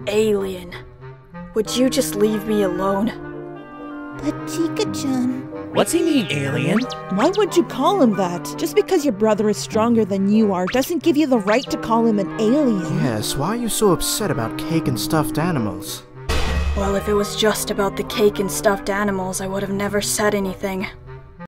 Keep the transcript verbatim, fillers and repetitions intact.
alien. Would you just leave me alone? But Chika-chan... What's he mean, alien? Why would you call him that? Just because your brother is stronger than you are doesn't give you the right to call him an alien. Yes, why are you so upset about cake and stuffed animals? Well, if it was just about the cake and stuffed animals, I would have never said anything.